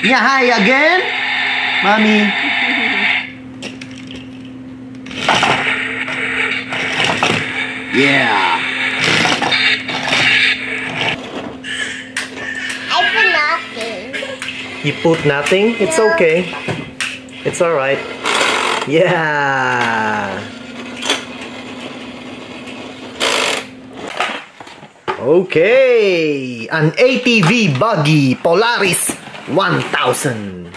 Yeah, hi again, mommy. Yeah. I put nothing. You put nothing? It's okay. It's alright. Yeah. Okay. An ATV buggy Polaris 1000.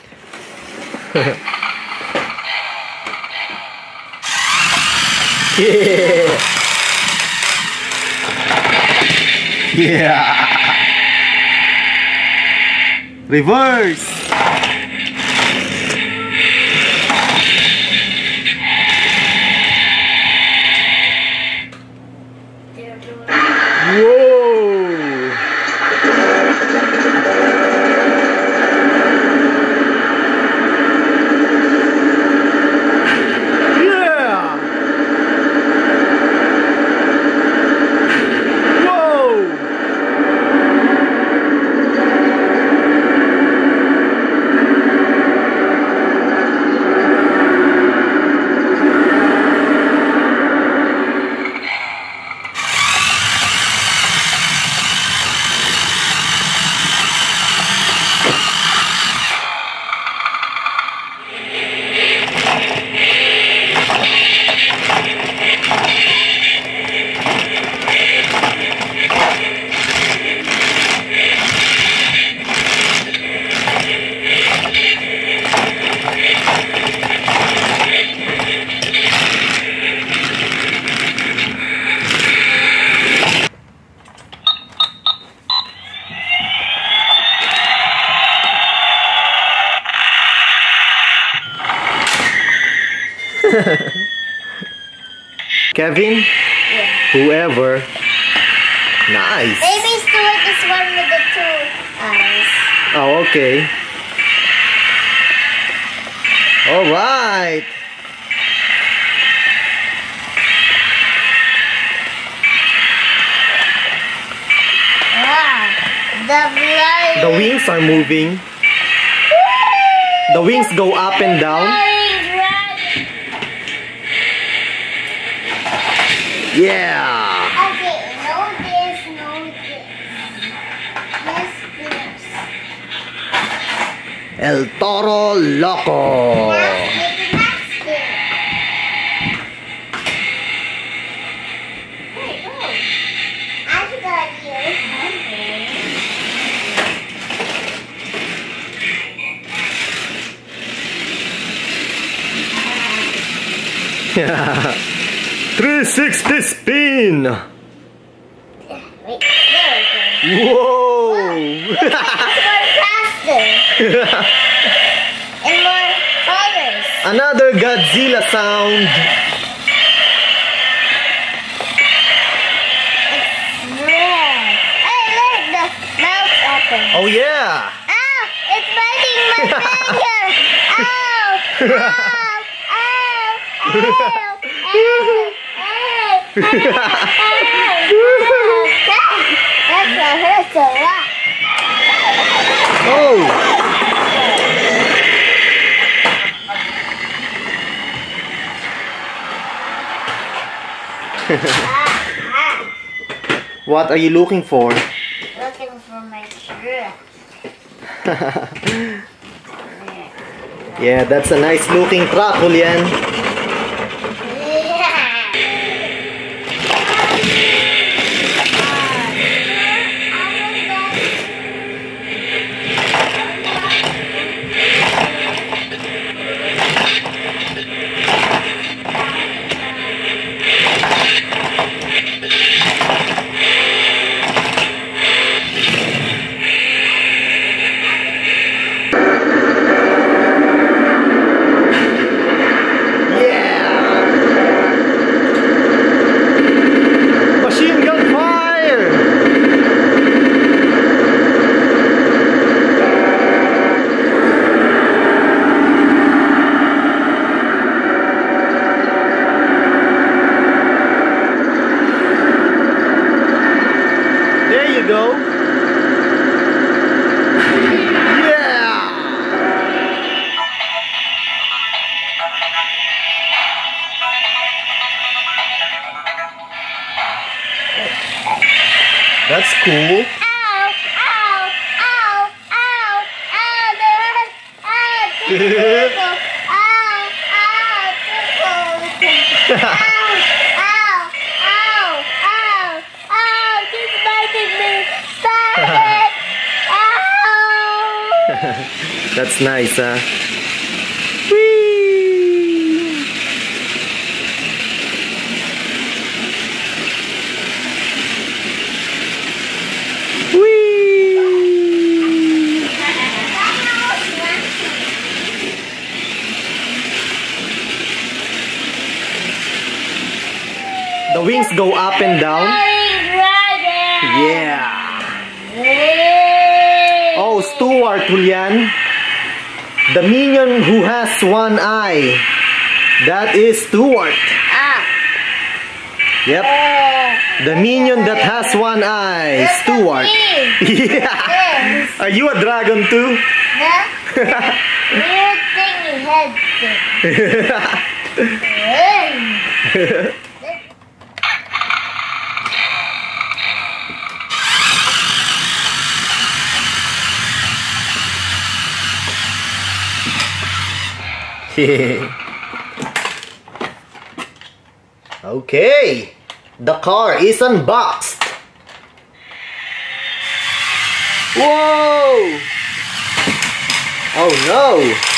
Yeah. Yeah. Reverse. Whoa. Yeah. Whoa. Kevin? Yeah. Whoever. Nice. Maybe Stuart is one with the two eyes. Oh, okay. All right. Wow. The wings are moving. The wings go up and down. Yeah. Okay, no this, no this. Yes, this. El Toro Loco. Now, make the next thing. Wait, oh. I forgot you. Yeah. 360 spin. Wait, there we go. Whoa. It's more faster. And more colors. Another Godzilla sound. It's red. Hey, look, the mouth open. Oh yeah. Ow! It's biting my finger! Ow! Ow! Ow! Ow! Ow! That hurts a lot. Oh. What are you looking for? Looking for my truck. Yeah, that's a nice looking truck, Julian. She's biting me. Stop it. Ow. That's nice, huh? Whee! Whee! The wings go up and down. Yeah. Oh, Stuart, Julian. The minion who has one eye. That is Stuart. Yep. The minion that has one eye. Stuart. Yeah. Are you a dragon too? Weird thing you had. Okay, the car is unboxed. Whoa! Oh no!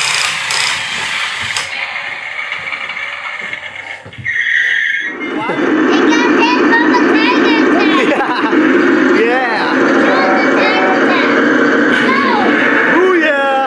Yeah! Oh yeah!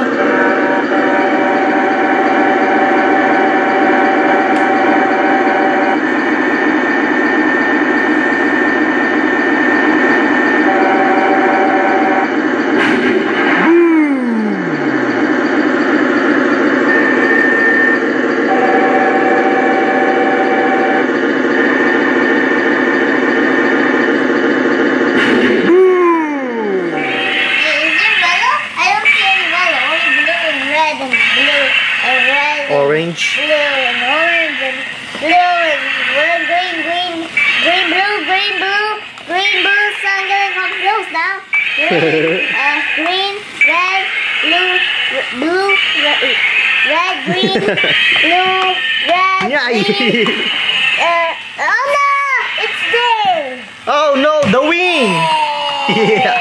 Orange. Blue and orange and blue and green, green, green, blue, green, blue, green, blue. So I'm gonna confused now. Green, red, blue, blue, red, green, blue, red, green. Oh no! It's there! Oh no, the wing! Yeah.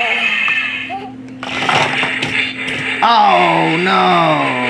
Oh no!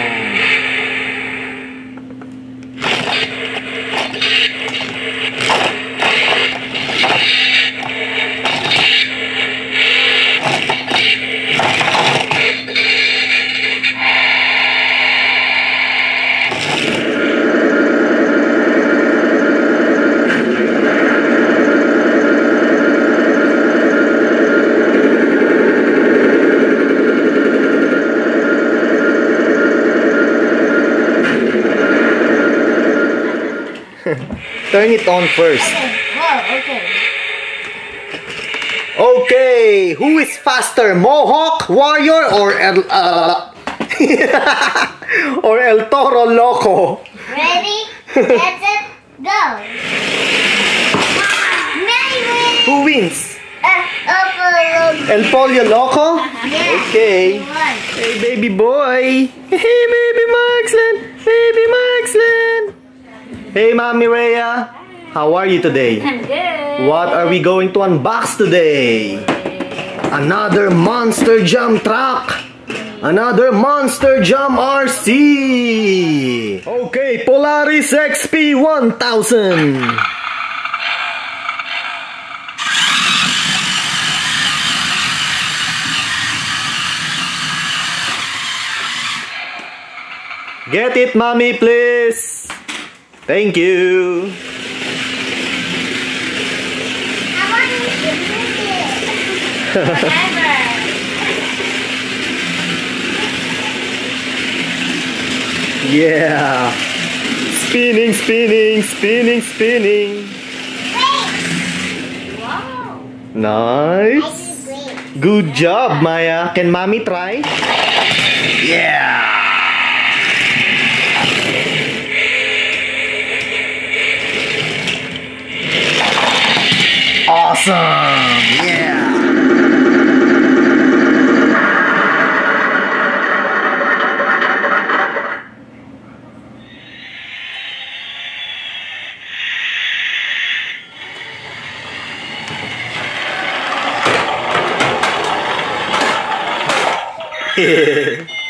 Turn it on first. Okay. Okay, who is faster, Mohawk Warrior or or El Toro Loco? Ready? Get it, go. Who wins? Upload. El Pollo Loco? Yes. Okay. Hey, baby boy. Hey, baby Maxlen. Baby Maxlen. Hey, Mommy Rhea. How are you today? I'm good. What are we going to unbox today? Another Monster Jam truck. Another Monster Jam RC. Okay, Polaris XP 1000. Get it, Mommy, please. Thank you. I want to drink it. Whatever. Yeah. Spinning, spinning, spinning, spinning. Wait. Wow. Nice. I did great. Good job, Maya. Can Mommy try? Yeah. Awesome. Yeah. Yeah.